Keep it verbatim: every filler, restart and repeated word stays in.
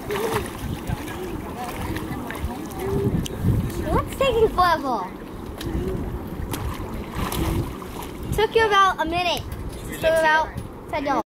What's taking forever? Took you about a minute. So about ten dollars.